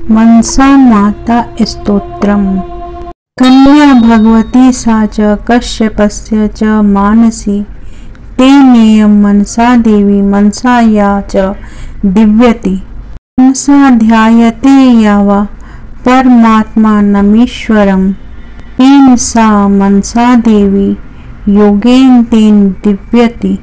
मनसा माता स्तोत्रम्। कन्या भगवती सा च कश्यपस्य च मानसी, तेनेयं मनसा देवी मनसा या च दिव्यति। मनसा ध्यायते यावा परमात्मानमीश्वरम्, तेन सा मनसा देवी योगेन तेन दिव्यति।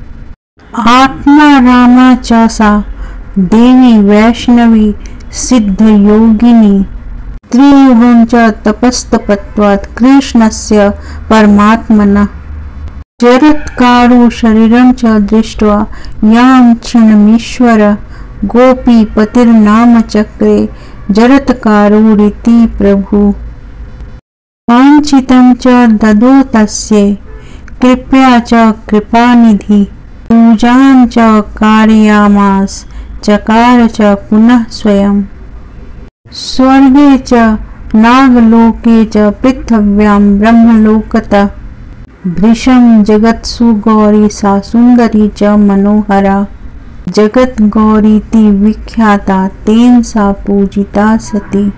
आत्मा रामा च सा देवी वैष्णवी सिद्ध योगिनी, त्रियुगं च तपस्तपत्वात् कृष्णस्य परमात्मनः। जरत्कारो शरीरं च दृष्ट्वा यां क्षणमीश्वर, गोपीपतिर्नाम चक्रे जरत्कारोरिति प्रभु। वाञ्छितं च ददो तस्यै, कृपया च कृपानिधि। पूजां च कारयामास, चकार च पुनः स्वयं। स्वर्गे च नागलोके च पृथिव्यां ब्रह्मलोकतः, भृशं जगत्सु गौरी सा सुंदरी च मनोहरा। जगत गौरीति विख्याता तेन सा पूजिता सती।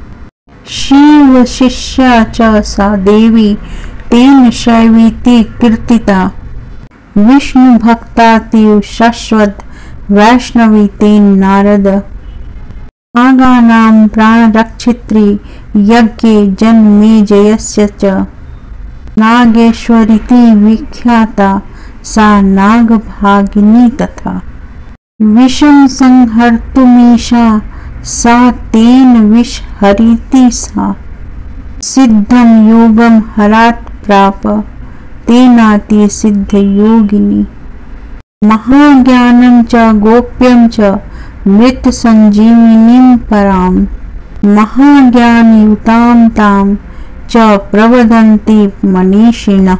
शिव शिष्या च सा देवी तेन शैवीति कीर्तिता। विष्णु भक्ताति शाश्वत वैष्णवी तेन नारद। नागानां प्राणरक्षित्री यज्ञे जन्मेजयस्य च, नागेश्वरीति विख्याता सा नागभागिनी तथा। विषं संहर्तुमीशा सा तेन विषहरीति सा। सिद्धं योगं हरात् प्राप तेनाति सिद्ध योगिनी। महाज्ञानं च गोप्यं च मृत संजीविनीं परां, महाज्ञानयुतां तां च प्रवदन्ति मनीषिणः।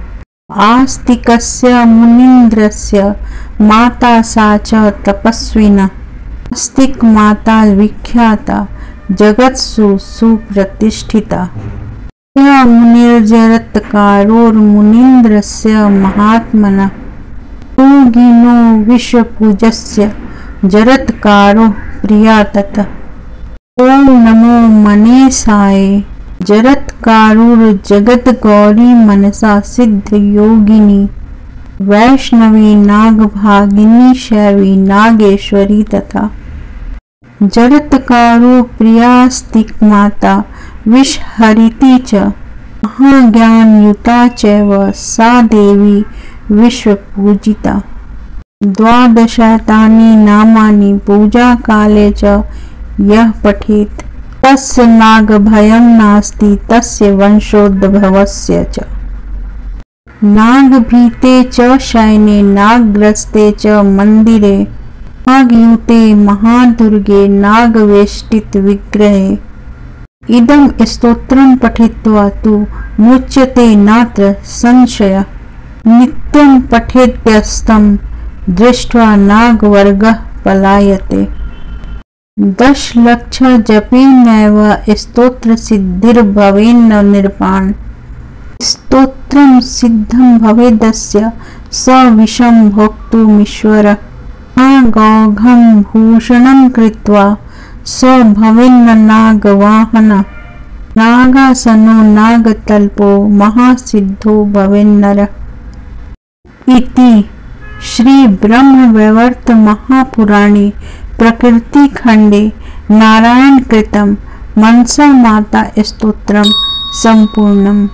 आस्तिकस्य मुनीन्द्रस्य माता सा च तपस्विनः। आस्तिक माता विख्याता जगत्सु सुप्रतिष्ठिता। मुनिर्जरत्कारोर्मुनीन्द्रस्य महात्मनः, योगिनो विश्वपूजस्य जरत्कारो प्रिया ततः। ओम नमो मनेसाय, जरत्कारोर्जगद्गौरी मनसा सिद्ध योगिनी, वैष्णवी नागभागिनी शैवी नागेश्वरी तथा। जरत्कारो प्रियास्तिक माता विषहरिति च, महाज्ञानयुता चैव सा देवी विश्वपूजिता। द्वादशैतानि नामानि पूजा काले च यः पठेत्, तस्य नागभयं नास्ति तस्य वंशोद्भवस्य च। नागभीते च शयने नागग्रस्ते च मंदिरे, नागयुते महादुर्गे नागवेष्टित विग्रहे। इदं स्तोत्रं पठित्वा तु मुच्यते नात्र संशयः। नित्यं पठेद्यस्तं दृष्ट्वा नागवर्गः पलायते। 10 लक्ष जपेनैव स्तोत्रसिद्धिर्भवेन्न निर्वाण। स्तोत्रं सिद्धं भवेदस्य स विषं भोक्तुमीश्वरः। नागौघं भूषणं कृत्वा स भवेन्न नागवाहनः। नागासनो नागतल्पो महासिद्धो भवेन्नरः। इति श्री ब्रह्मवैवर्त महापुराणे प्रकृति खंडे नारायण कृतं मनसा माता स्तोत्रम संपूर्णम्।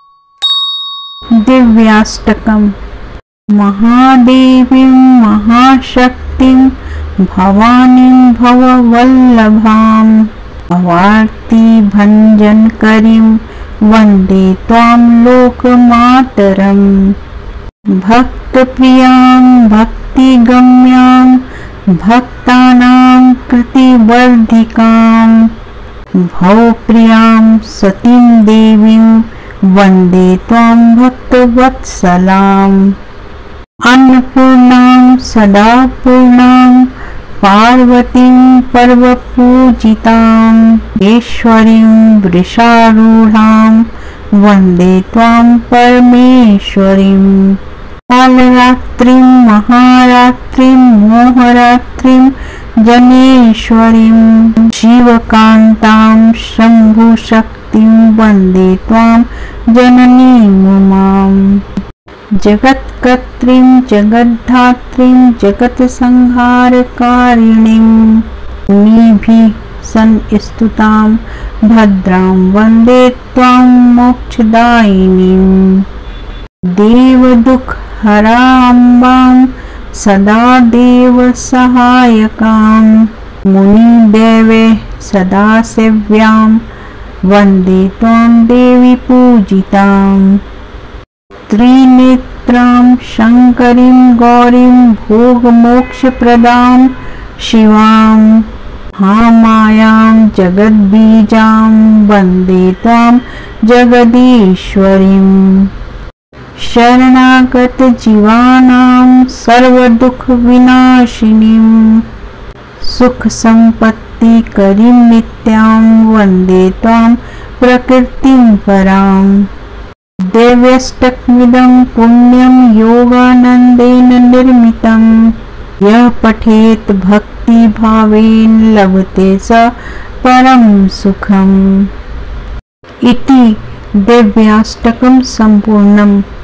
दिव्याष्टकम्। महादेवीं महाशक्तिं भवानीं भववल्लभां, भवार्ति भञ्जनकरीं वन्दे त्वां लोकमातरम्। भक्तप्रियां भक्तिगम्यां भक्तानां कृतिवर्धिकां, भवप्रियां सतीं देवीं वन्दे त्वां भक्तवत्सलाम्। अन्नपूर्णां सदा पूर्णां पार्वतीं पर्वपूजितां, ईश्वरीं वृषारूढां वन्दे त्वां परमेश्वरीं। कालरात्रिं महारात्रिं मोहरात्रिं जनेश्वरीं शिवकान्तां शम्भुशक्तिं वन्दे त्वां जननीमुमाम्। जगत्कर्त्रीं जगद्धात्रीं जगत्संहारकारिणीं मुनिभिः संस्तुतां भद्रां वन्दे त्वां मोक्षदायिनीं। देवदुःखहराम्बां सदा देवसहायकां मुनिदेवे सदा सेव्यां वन्दे त्वां देवी पूजितां। त्रिनेत्रां शङ्करीं गौरीं भोगमोक्षप्रदां शिवां महामायां जगद्बीजां वन्दे त्वां जगदीश्वरीं। शरणागतजीवानां सर्वदुःखविनाशिनीं सुखसम्पत्तिकरीं नित्यां वन्दे त्वां प्रकृतिं पराम्। देव्यष्टकमिदं पुण्यं योगानन्देन निर्मितं यः पठेत् भक्तिभावेन लभते स परं सुखम्। इति देव्याष्टकं सम्पूर्णम्।